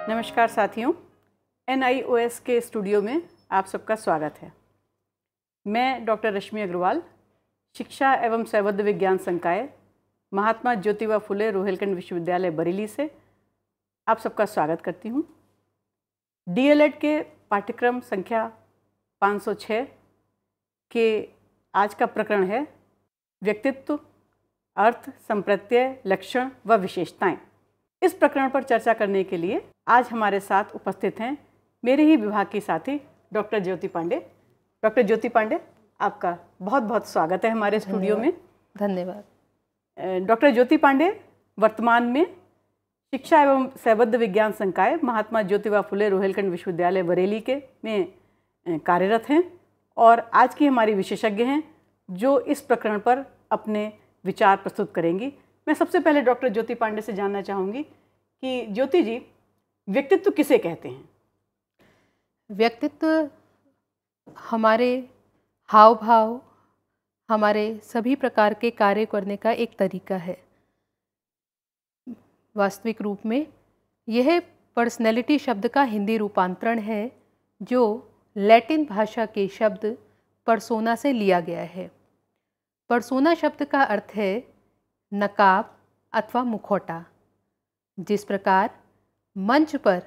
नमस्कार साथियों, NIOS के स्टूडियो में आप सबका स्वागत है। मैं डॉक्टर रश्मि अग्रवाल, शिक्षा एवं शैवध विज्ञान संकाय, महात्मा ज्योतिबा फुले रोहिलखंड विश्वविद्यालय बरेली से आप सबका स्वागत करती हूँ। DLED के पाठ्यक्रम संख्या 506 के आज का प्रकरण है व्यक्तित्व, अर्थ, संप्रत्यय, लक्षण व विशेषताएं। इस प्रकरण पर चर्चा करने के लिए आज हमारे साथ उपस्थित हैं मेरे ही विभाग की साथी डॉक्टर ज्योति पांडे। डॉक्टर ज्योति पांडे, आपका बहुत बहुत स्वागत है हमारे स्टूडियो में। धन्यवाद। डॉक्टर ज्योति पांडे वर्तमान में शिक्षा एवं शैवध विज्ञान संकाय, महात्मा ज्योतिबा फुले रोहिलखंड विश्वविद्यालय बरेली के में कार्यरत हैं और आज की हमारी विशेषज्ञ हैं जो इस प्रकरण पर अपने विचार प्रस्तुत करेंगी। मैं सबसे पहले डॉक्टर ज्योति पांडे से जानना चाहूँगी कि ज्योति जी, व्यक्तित्व किसे कहते हैं? व्यक्तित्व हमारे हाव भाव, हमारे सभी प्रकार के कार्य करने का एक तरीका है। वास्तविक रूप में यह पर्सनैलिटी शब्द का हिंदी रूपांतरण है जो लैटिन भाषा के शब्द पर्सोना से लिया गया है। पर्सोना शब्द का अर्थ है नकाब अथवा मुखौटा। जिस प्रकार मंच पर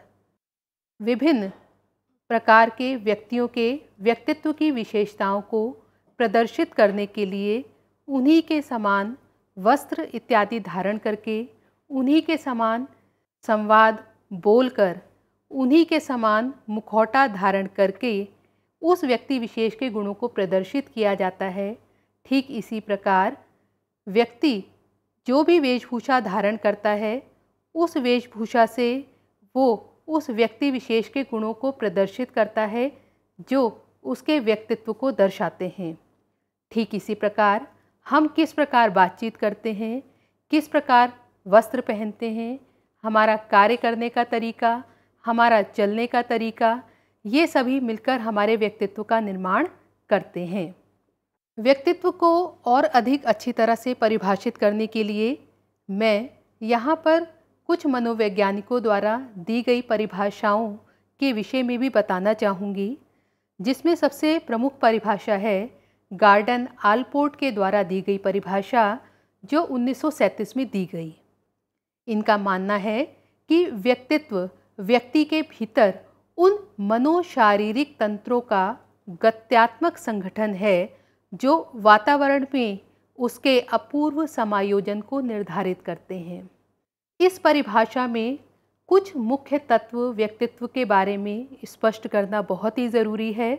विभिन्न प्रकार के व्यक्तियों के व्यक्तित्व की विशेषताओं को प्रदर्शित करने के लिए उन्हीं के समान वस्त्र इत्यादि धारण करके, उन्हीं के समान संवाद बोलकर, उन्हीं के समान मुखौटा धारण करके उस व्यक्ति विशेष के गुणों को प्रदर्शित किया जाता है, ठीक इसी प्रकार व्यक्ति जो भी वेशभूषा धारण करता है उस वेशभूषा से वो उस व्यक्ति विशेष के गुणों को प्रदर्शित करता है जो उसके व्यक्तित्व को दर्शाते हैं। ठीक इसी प्रकार हम किस प्रकार बातचीत करते हैं, किस प्रकार वस्त्र पहनते हैं, हमारा कार्य करने का तरीका, हमारा चलने का तरीका, ये सभी मिलकर हमारे व्यक्तित्व का निर्माण करते हैं। व्यक्तित्व को और अधिक अच्छी तरह से परिभाषित करने के लिए मैं यहाँ पर कुछ मनोवैज्ञानिकों द्वारा दी गई परिभाषाओं के विषय में भी बताना चाहूँगी, जिसमें सबसे प्रमुख परिभाषा है गार्डन आलपोर्ट के द्वारा दी गई परिभाषा जो 1937 में दी गई। इनका मानना है कि व्यक्तित्व व्यक्ति के भीतर उन मनोशारीरिक तंत्रों का गत्यात्मक संगठन है जो वातावरण में उसके अपूर्व समायोजन को निर्धारित करते हैं। इस परिभाषा में कुछ मुख्य तत्व व्यक्तित्व के बारे में स्पष्ट करना बहुत ही ज़रूरी है।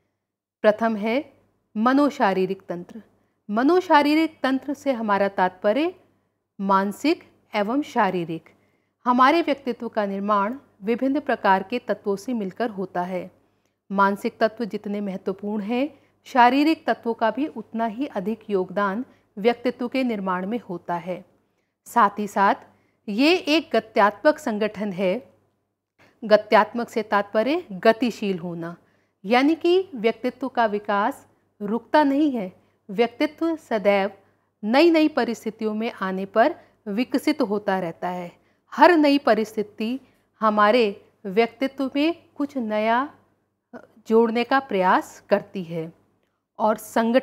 प्रथम है मनोशारीरिक तंत्र। मनोशारीरिक तंत्र से हमारा तात्पर्य मानसिक एवं शारीरिक। हमारे व्यक्तित्व का निर्माण विभिन्न प्रकार के तत्वों से मिलकर होता है। मानसिक तत्व जितने महत्वपूर्ण हैं, शारीरिक तत्वों का भी उतना ही अधिक योगदान व्यक्तित्व के निर्माण में होता है। साथ ही साथ ये एक गत्यात्मक संगठन है। गत्यात्मक से तात्पर्य गतिशील होना, यानी कि व्यक्तित्व का विकास रुकता नहीं है। व्यक्तित्व सदैव नई नई परिस्थितियों में आने पर विकसित होता रहता है। हर नई परिस्थिति हमारे व्यक्तित्व में कुछ नया जोड़ने का प्रयास करती है। और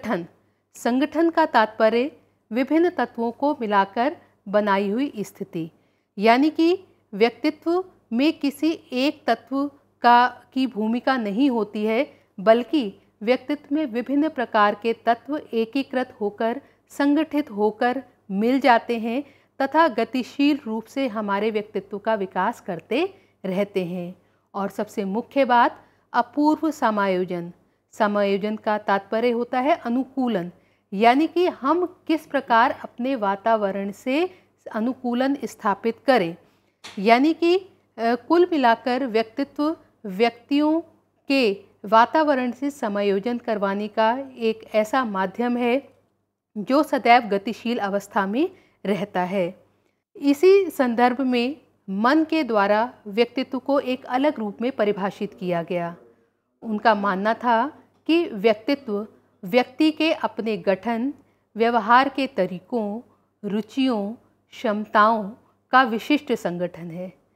संगठन का तात्पर्य विभिन्न तत्वों को मिलाकर बनाई हुई स्थिति, यानी कि व्यक्तित्व में किसी एक तत्व की भूमिका नहीं होती है, बल्कि व्यक्तित्व में विभिन्न प्रकार के तत्व एकीकृत होकर, संगठित होकर मिल जाते हैं तथा गतिशील रूप से हमारे व्यक्तित्व का विकास करते रहते हैं। और सबसे मुख्य बात अपूर्व समायोजन। समायोजन का तात्पर्य होता है अनुकूलन, यानी कि हम किस प्रकार अपने वातावरण से अनुकूलन स्थापित करें। यानी कि कुल मिलाकर व्यक्तित्व व्यक्तियों के वातावरण से समायोजन करवाने का एक ऐसा माध्यम है जो सदैव गतिशील अवस्था में रहता है। इसी संदर्भ में मन के द्वारा व्यक्तित्व को एक अलग रूप में परिभाषित किया गया। उनका मानना था कि व्यक्तित्व व्यक्ति के अपने गठन, व्यवहार के तरीकों, रुचियों, क्षमताओं का विशिष्ट संगठन है।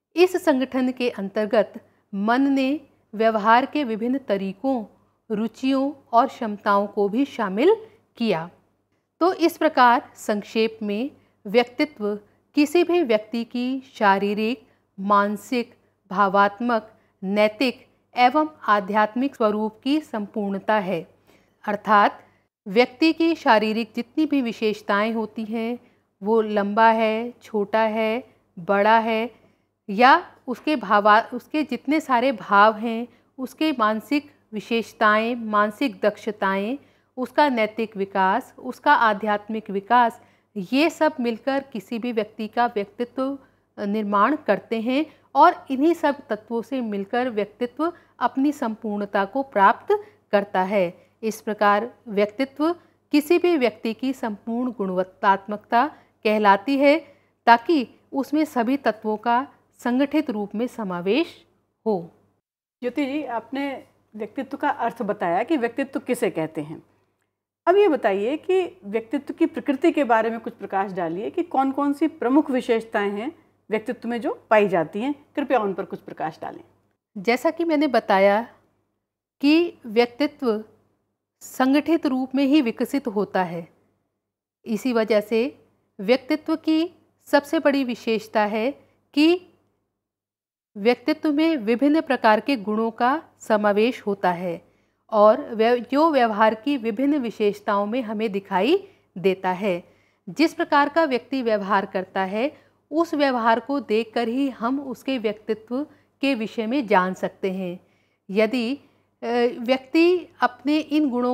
इस संगठन के अंतर्गत मन ने व्यवहार के विभिन्न तरीकों, रुचियों और क्षमताओं को भी शामिल किया। तो इस प्रकार संक्षेप में व्यक्तित्व किसी भी व्यक्ति की शारीरिक, मानसिक, भावात्मक, नैतिक एवं आध्यात्मिक स्वरूप की संपूर्णता है। अर्थात व्यक्ति की शारीरिक जितनी भी विशेषताएं होती हैं, वो लंबा है, छोटा है, बड़ा है, या उसके जितने सारे भाव हैं, उसके मानसिक विशेषताएं, मानसिक दक्षताएं, उसका नैतिक विकास, उसका आध्यात्मिक विकास, ये सब मिलकर किसी भी व्यक्ति का व्यक्तित्व निर्माण करते हैं और इन्हीं सब तत्वों से मिलकर व्यक्तित्व अपनी संपूर्णता को प्राप्त करता है। इस प्रकार व्यक्तित्व किसी भी व्यक्ति की संपूर्ण गुणवत्तात्मकता कहलाती है, ताकि उसमें सभी तत्वों का संगठित रूप में समावेश हो। ज्योति जी, आपने व्यक्तित्व का अर्थ बताया कि व्यक्तित्व किसे कहते हैं। अब ये बताइए कि व्यक्तित्व की प्रकृति के बारे में कुछ प्रकाश डालिए कि कौन कौन सी प्रमुख विशेषताएं हैं व्यक्तित्व में जो पाई जाती हैं, कृपया उन पर कुछ प्रकाश डालें। जैसा कि मैंने बताया कि व्यक्तित्व संगठित रूप में ही विकसित होता है, इसी वजह से व्यक्तित्व की सबसे बड़ी विशेषता है कि व्यक्तित्व में विभिन्न प्रकार के गुणों का समावेश होता है और जो व्यवहार की विभिन्न विशेषताओं में हमें दिखाई देता है। जिस प्रकार का व्यक्ति व्यवहार करता है, उस व्यवहार को देखकर ही हम उसके व्यक्तित्व के विषय में जान सकते हैं। यदि व्यक्ति अपने इन गुणों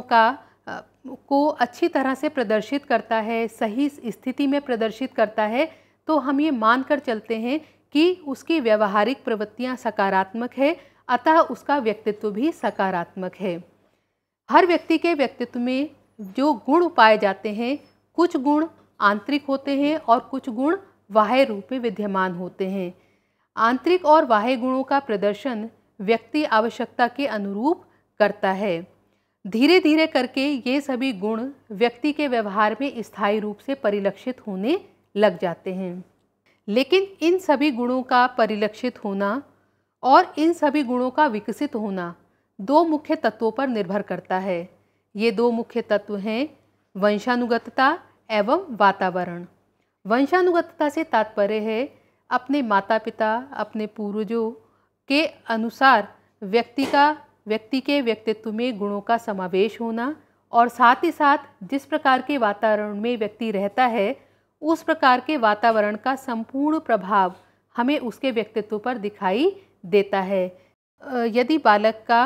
को अच्छी तरह से प्रदर्शित करता है, सही स्थिति में प्रदर्शित करता है, तो हम ये मानकर चलते हैं कि उसकी व्यवहारिक प्रवृत्तियां सकारात्मक है, अतः उसका व्यक्तित्व भी सकारात्मक है। हर व्यक्ति के व्यक्तित्व में जो गुण पाए जाते हैं, कुछ गुण आंतरिक होते हैं और कुछ गुण बाह्य रूप में विद्यमान होते हैं। आंतरिक और बाह्य गुणों का प्रदर्शन व्यक्ति आवश्यकता के अनुरूप करता है। धीरे धीरे करके ये सभी गुण व्यक्ति के व्यवहार में स्थायी रूप से परिलक्षित होने लग जाते हैं। लेकिन इन सभी गुणों का परिलक्षित होना और इन सभी गुणों का विकसित होना दो मुख्य तत्वों पर निर्भर करता है। ये दो मुख्य तत्व हैं वंशानुगतता एवं वातावरण। वंशानुगतता से तात्पर्य है अपने माता पिता, अपने पूर्वजों के अनुसार व्यक्ति के व्यक्तित्व में गुणों का समावेश होना और साथ ही साथ जिस प्रकार के वातावरण में व्यक्ति रहता है, उस प्रकार के वातावरण का संपूर्ण प्रभाव हमें उसके व्यक्तित्व पर दिखाई देता है। यदि बालक का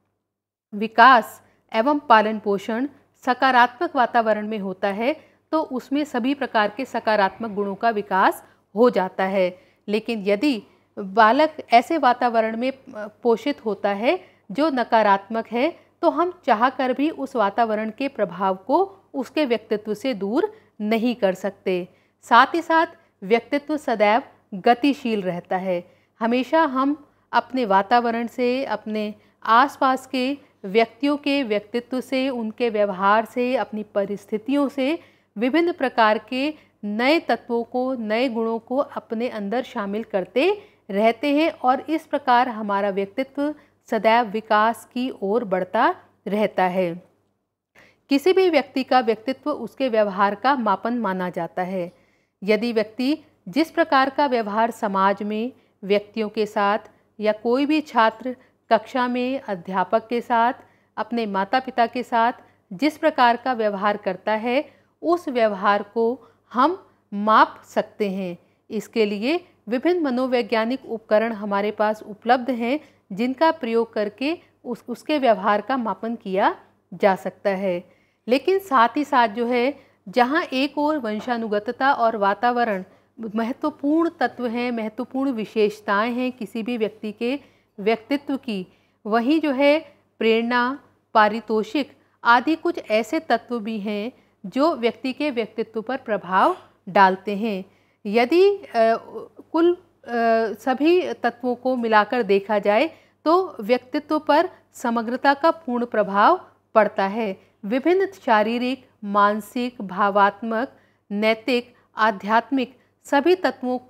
विकास एवं पालन पोषण सकारात्मक वातावरण में होता है, तो उसमें सभी प्रकार के सकारात्मक गुणों का विकास हो जाता है। लेकिन यदि बालक ऐसे वातावरण में पोषित होता है जो नकारात्मक है, तो हम चाहकर भी उस वातावरण के प्रभाव को उसके व्यक्तित्व से दूर नहीं कर सकते। साथ ही साथ व्यक्तित्व सदैव गतिशील रहता है। हमेशा हम अपने वातावरण से, अपने आसपास के व्यक्तियों के व्यक्तित्व से, उनके व्यवहार से, अपनी परिस्थितियों से विभिन्न प्रकार के नए तत्वों को, नए गुणों को अपने अंदर शामिल करते रहते हैं और इस प्रकार हमारा व्यक्तित्व सदैव विकास की ओर बढ़ता रहता है। किसी भी व्यक्ति का व्यक्तित्व उसके व्यवहार का मापन माना जाता है। यदि व्यक्ति जिस प्रकार का व्यवहार समाज में व्यक्तियों के साथ या कोई भी छात्र कक्षा में अध्यापक के साथ, अपने माता पिता के साथ जिस प्रकार का व्यवहार करता है, उस व्यवहार को हम माप सकते हैं। इसके लिए विभिन्न मनोवैज्ञानिक उपकरण हमारे पास उपलब्ध हैं, जिनका प्रयोग करके उसके व्यवहार का मापन किया जा सकता है। लेकिन साथ ही साथ जो है, जहाँ एक और वंशानुगतता और वातावरण महत्वपूर्ण तत्व हैं, महत्वपूर्ण विशेषताएं हैं किसी भी व्यक्ति के व्यक्तित्व की, वहीं जो है प्रेरणा, पारितोषिक आदि कुछ ऐसे तत्व भी हैं जो व्यक्ति के व्यक्तित्व पर प्रभाव डालते हैं। यदि कुल सभी तत्वों को मिलाकर देखा जाए तो व्यक्तित्व पर समग्रता का पूर्ण प्रभाव पड़ता है। विभिन्न शारीरिक, मानसिक, भावात्मक, नैतिक, आध्यात्मिक सभी तत्वों को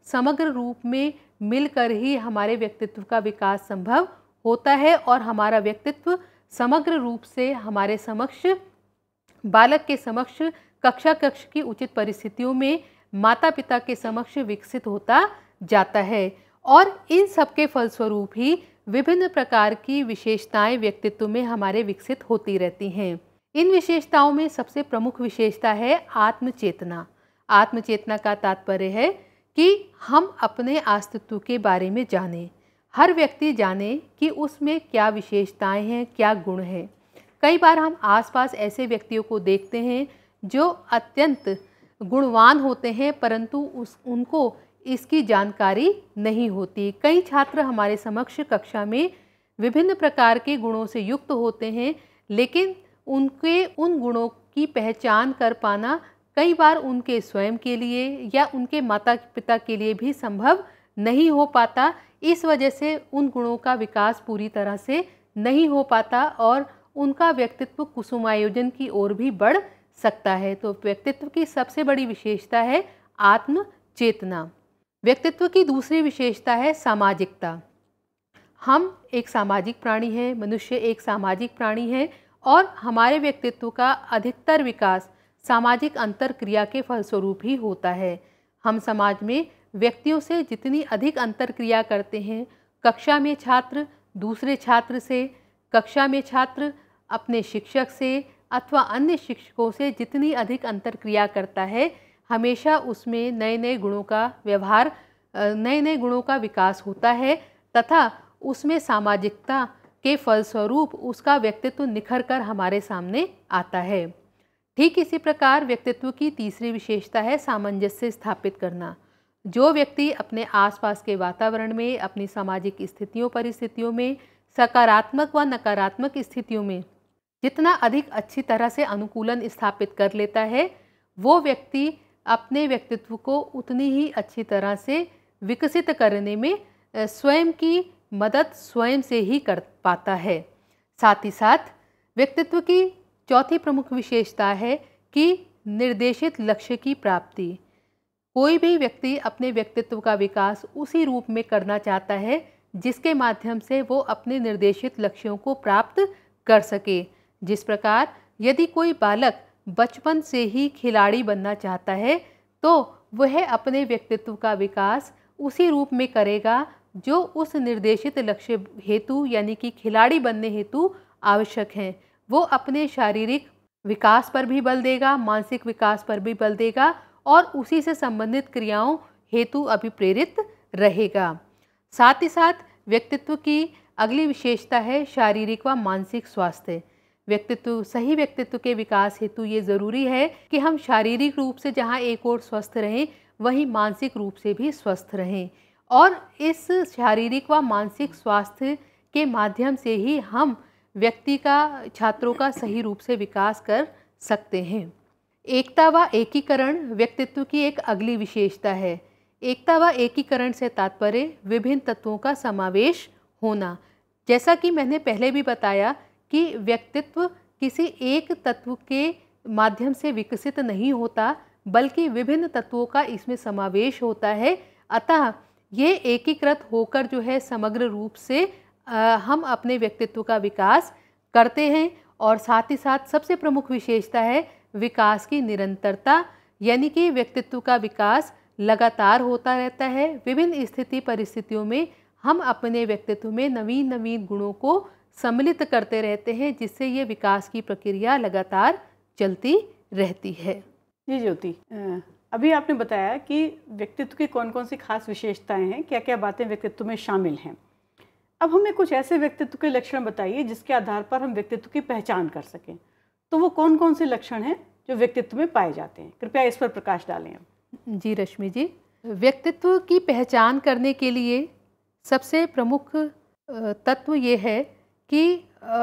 समग्र रूप में मिलकर ही हमारे व्यक्तित्व का विकास संभव होता है और हमारा व्यक्तित्व समग्र रूप से हमारे समक्ष, बालक के समक्ष, कक्षा की उचित परिस्थितियों में माता पिता के समक्ष विकसित होता जाता है। और इन सब के फलस्वरूप ही विभिन्न प्रकार की विशेषताएं व्यक्तित्व में हमारे विकसित होती रहती हैं। इन विशेषताओं में सबसे प्रमुख विशेषता है आत्मचेतना। आत्मचेतना का तात्पर्य है कि हम अपने अस्तित्व के बारे में जानें। हर व्यक्ति जाने कि उसमें क्या विशेषताएं हैं, क्या गुण हैं। कई बार हम आसपास ऐसे व्यक्तियों को देखते हैं जो अत्यंत गुणवान होते हैं, परंतु उनको इसकी जानकारी नहीं होती। कई छात्र हमारे समक्ष कक्षा में विभिन्न प्रकार के गुणों से युक्त होते हैं, लेकिन उनके उन गुणों की पहचान कर पाना कई बार उनके स्वयं के लिए या उनके माता पिता के लिए भी संभव नहीं हो पाता। इस वजह से उन गुणों का विकास पूरी तरह से नहीं हो पाता और उनका व्यक्तित्व कुसुमायोजन की ओर भी बढ़ सकता है। तो व्यक्तित्व की सबसे बड़ी विशेषता है आत्मचेतना। व्यक्तित्व की दूसरी विशेषता है सामाजिकता। हम एक सामाजिक प्राणी हैं, मनुष्य एक सामाजिक प्राणी है और हमारे व्यक्तित्व का अधिकतर विकास सामाजिक अंतरक्रिया के फलस्वरूप ही होता है। हम समाज में व्यक्तियों से जितनी अधिक अंतरक्रिया करते हैं, कक्षा में छात्र दूसरे छात्र से, कक्षा में छात्र अपने शिक्षक से अथवा अन्य शिक्षकों से जितनी अधिक अंतरक्रिया करता है, हमेशा उसमें नए नए गुणों का व्यवहार, नए नए गुणों का विकास होता है तथा उसमें सामाजिकता के फलस्वरूप उसका व्यक्तित्व निखर कर हमारे सामने आता है। ठीक इसी प्रकार व्यक्तित्व की तीसरी विशेषता है सामंजस्य स्थापित करना। जो व्यक्ति अपने आसपास के वातावरण में, अपनी सामाजिक स्थितियों परिस्थितियों में, सकारात्मक व नकारात्मक स्थितियों में जितना अधिक अच्छी तरह से अनुकूलन स्थापित कर लेता है, वो व्यक्ति अपने व्यक्तित्व को उतनी ही अच्छी तरह से विकसित करने में स्वयं की मदद स्वयं से ही कर पाता है। साथ ही साथ व्यक्तित्व की चौथी प्रमुख विशेषता है कि निर्देशित लक्ष्य की प्राप्ति। कोई भी व्यक्ति अपने व्यक्तित्व का विकास उसी रूप में करना चाहता है जिसके माध्यम से वो अपने निर्देशित लक्ष्यों को प्राप्त कर सके। जिस प्रकार यदि कोई बालक बचपन से ही खिलाड़ी बनना चाहता है तो वह अपने व्यक्तित्व का विकास उसी रूप में करेगा जो उस निर्देशित लक्ष्य हेतु यानी कि खिलाड़ी बनने हेतु आवश्यक हैं। वो अपने शारीरिक विकास पर भी बल देगा, मानसिक विकास पर भी बल देगा और उसी से संबंधित क्रियाओं हेतु अभिप्रेरित रहेगा। साथ ही साथ व्यक्तित्व की अगली विशेषता है शारीरिक व मानसिक स्वास्थ्य। सही व्यक्तित्व के विकास हेतु ये ज़रूरी है कि हम शारीरिक रूप से जहाँ एक ओर स्वस्थ रहें, वहीं मानसिक रूप से भी स्वस्थ रहें और इस शारीरिक व मानसिक स्वास्थ्य के माध्यम से ही हम व्यक्ति का, छात्रों का सही रूप से विकास कर सकते हैं। एकता व एकीकरण व्यक्तित्व की एक अगली विशेषता है। एकता व एकीकरण से तात्पर्य विभिन्न तत्वों का समावेश होना। जैसा कि मैंने पहले भी बताया कि व्यक्तित्व किसी एक तत्व के माध्यम से विकसित नहीं होता, बल्कि विभिन्न तत्वों का इसमें समावेश होता है। अतः ये एकीकृत होकर जो है समग्र रूप से हम अपने व्यक्तित्व का विकास करते हैं। और साथ ही साथ सबसे प्रमुख विशेषता है विकास की निरंतरता, यानी कि व्यक्तित्व का विकास लगातार होता रहता है। विभिन्न स्थिति परिस्थितियों में हम अपने व्यक्तित्व में नवीन नवीन गुणों को सम्मिलित करते रहते हैं, जिससे ये विकास की प्रक्रिया लगातार चलती रहती है। जी ज्योति, अभी आपने बताया कि व्यक्तित्व की कौन कौन सी खास विशेषताएं हैं, क्या क्या बातें व्यक्तित्व में शामिल हैं। अब हमें कुछ ऐसे व्यक्तित्व के लक्षण बताइए जिसके आधार पर हम व्यक्तित्व की पहचान कर सकें। तो वो कौन कौन से लक्षण हैं जो व्यक्तित्व में पाए जाते हैं, कृपया इस पर प्रकाश डालें। जी रश्मि जी, व्यक्तित्व की पहचान करने के लिए सबसे प्रमुख तत्व ये है कि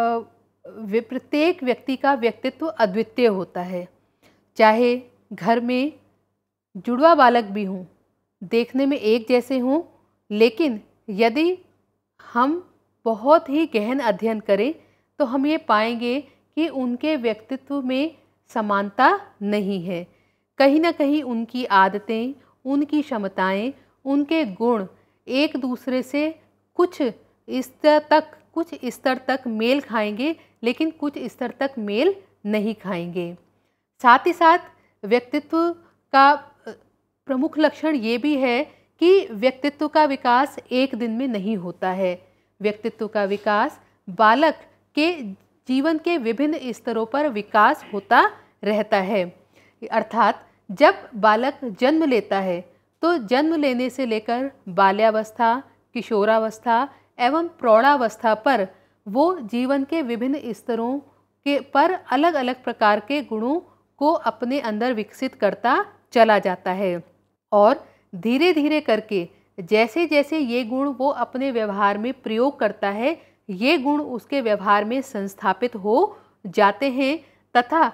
प्रत्येक व्यक्ति का व्यक्तित्व अद्वितीय होता है। चाहे घर में जुड़वा बालक भी हों, देखने में एक जैसे हों, लेकिन यदि हम बहुत ही गहन अध्ययन करें तो हम ये पाएंगे कि उनके व्यक्तित्व में समानता नहीं है। कहीं ना कहीं उनकी आदतें, उनकी क्षमताएं, उनके गुण एक दूसरे से कुछ स्तर तक मेल खाएंगे, लेकिन कुछ स्तर तक मेल नहीं खाएंगे। साथ ही साथ व्यक्तित्व का प्रमुख लक्षण ये भी है कि व्यक्तित्व का विकास एक दिन में नहीं होता है। व्यक्तित्व का विकास बालक के जीवन के विभिन्न स्तरों पर विकास होता रहता है। अर्थात जब बालक जन्म लेता है तो जन्म लेने से लेकर बाल्यावस्था, किशोरावस्था एवं प्रौढ़ावस्था पर वो जीवन के विभिन्न स्तरों के पर अलग अलग प्रकार के गुणों को अपने अंदर विकसित करता चला जाता है और धीरे धीरे करके जैसे जैसे ये गुण वो अपने व्यवहार में प्रयोग करता है, ये गुण उसके व्यवहार में संस्थापित हो जाते हैं तथा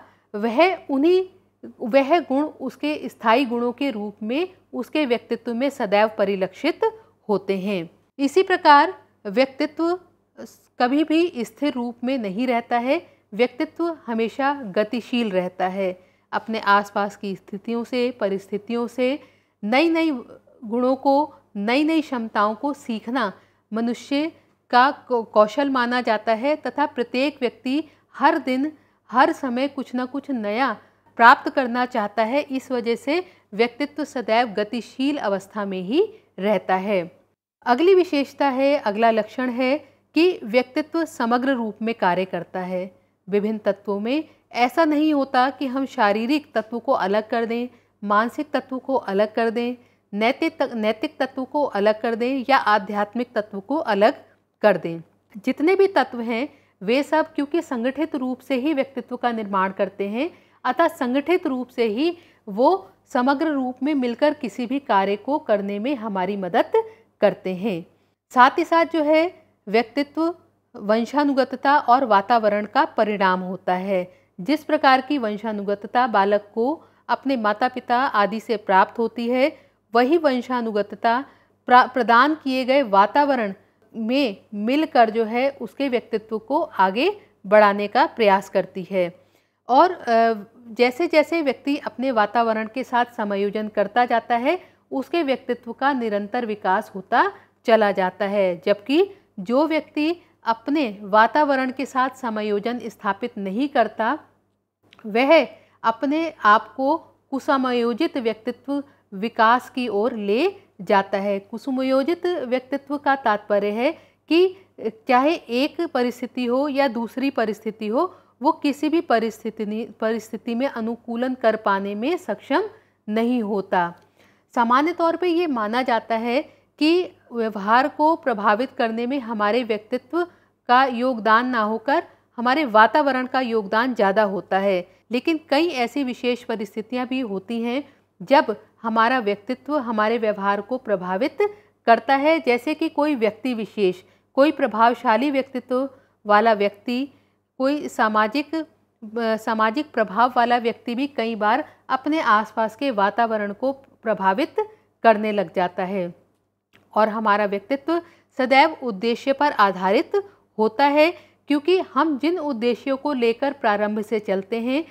वह गुण उसके स्थायी गुणों के रूप में उसके व्यक्तित्व में सदैव परिलक्षित होते हैं। इसी प्रकार व्यक्तित्व कभी भी स्थिर रूप में नहीं रहता है। व्यक्तित्व हमेशा गतिशील रहता है। अपने आसपास की स्थितियों से, परिस्थितियों से नई नई गुणों को, नई नई क्षमताओं को सीखना मनुष्य का कौशल माना जाता है तथा प्रत्येक व्यक्ति हर दिन हर समय कुछ न कुछ नया प्राप्त करना चाहता है। इस वजह से व्यक्तित्व सदैव गतिशील अवस्था में ही रहता है। अगली विशेषता है, अगला लक्षण है कि व्यक्तित्व समग्र रूप में कार्य करता है। विभिन्न तत्वों में ऐसा नहीं होता कि हम शारीरिक तत्व को अलग कर दें, मानसिक तत्व को अलग कर दें, नैतिक तत्व को अलग कर दें या आध्यात्मिक तत्व को अलग कर दें। जितने भी तत्व हैं वे सब क्योंकि संगठित रूप से ही व्यक्तित्व का निर्माण करते हैं, अतः संगठित रूप से ही वो समग्र रूप में मिलकर किसी भी कार्य को करने में हमारी मदद करते हैं। साथ ही साथ जो है व्यक्तित्व वंशानुगतता और वातावरण का परिणाम होता है। जिस प्रकार की वंशानुगतता बालक को अपने माता पिता आदि से प्राप्त होती है, वही वंशानुगतता प्रदान किए गए वातावरण में मिलकर जो है उसके व्यक्तित्व को आगे बढ़ाने का प्रयास करती है। और जैसे जैसे व्यक्ति अपने वातावरण के साथ समायोजन करता जाता है, उसके व्यक्तित्व का निरंतर विकास होता चला जाता है। जबकि जो व्यक्ति अपने वातावरण के साथ समायोजन स्थापित नहीं करता, वह अपने आप को कुसमयोजित व्यक्तित्व विकास की ओर ले जाता है। कुसुमयोजित व्यक्तित्व का तात्पर्य है कि चाहे एक परिस्थिति हो या दूसरी परिस्थिति हो, वो किसी भी परिस्थिति में अनुकूलन कर पाने में सक्षम नहीं होता। सामान्य तौर पे ये माना जाता है कि व्यवहार को प्रभावित करने में हमारे व्यक्तित्व का योगदान ना होकर हमारे वातावरण का योगदान ज़्यादा होता है। लेकिन कई ऐसी विशेष परिस्थितियां भी होती हैं जब हमारा व्यक्तित्व हमारे व्यवहार को प्रभावित करता है। जैसे कि कोई व्यक्ति विशेष, कोई प्रभावशाली व्यक्तित्व वाला व्यक्ति, कोई सामाजिक प्रभाव वाला व्यक्ति भी कई बार अपने आसपास के वातावरण को प्रभावित करने लग जाता है। और हमारा व्यक्तित्व सदैव उद्देश्य पर आधारित होता है, क्योंकि हम जिन उद्देश्यों को लेकर प्रारंभ से चलते हैं,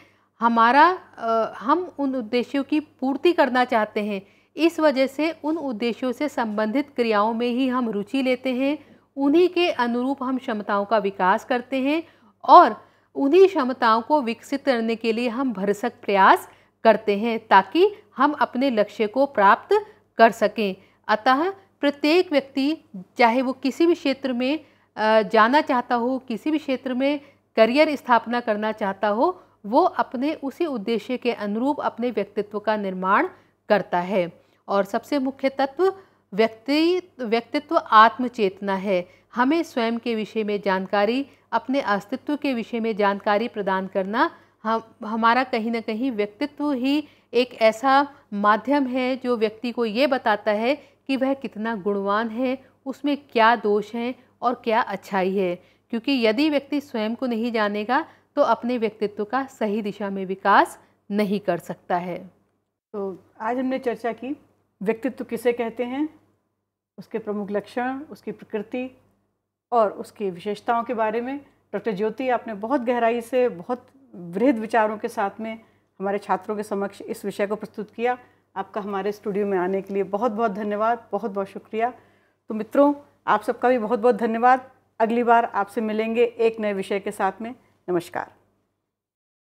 हम उन उद्देश्यों की पूर्ति करना चाहते हैं। इस वजह से उन उद्देश्यों से संबंधित क्रियाओं में ही हम रुचि लेते हैं, उन्हीं के अनुरूप हम क्षमताओं का विकास करते हैं और उन्हीं क्षमताओं को विकसित करने के लिए हम भरसक प्रयास करते हैं ताकि हम अपने लक्ष्य को प्राप्त कर सकें। अतः प्रत्येक व्यक्ति, चाहे वो किसी भी क्षेत्र में जाना चाहता हो, किसी भी क्षेत्र में करियर स्थापना करना चाहता हो, वो अपने उसी उद्देश्य के अनुरूप अपने व्यक्तित्व का निर्माण करता है। और सबसे मुख्य तत्व व्यक्तित्व आत्मचेतना है। हमें स्वयं के विषय में जानकारी, अपने अस्तित्व के विषय में जानकारी प्रदान करना हमारा कहीं ना कहीं व्यक्तित्व ही एक ऐसा माध्यम है जो व्यक्ति को ये बताता है कि वह कितना गुणवान है, उसमें क्या दोष हैं और क्या अच्छाई है। क्योंकि यदि व्यक्ति स्वयं को नहीं जानेगा तो अपने व्यक्तित्व का सही दिशा में विकास नहीं कर सकता है। तो आज हमने चर्चा की व्यक्तित्व किसे कहते हैं, उसके प्रमुख लक्षण, उसकी प्रकृति और उसकी विशेषताओं के बारे में। डॉक्टर ज्योति, आपने बहुत गहराई से, बहुत वृहद विचारों के साथ में हमारे छात्रों के समक्ष इस विषय को प्रस्तुत किया। आपका हमारे स्टूडियो में आने के लिए बहुत बहुत धन्यवाद, बहुत बहुत शुक्रिया। तो मित्रों, आप सबका भी बहुत बहुत धन्यवाद। अगली बार आपसे मिलेंगे एक नए विषय के साथ में। नमस्कार।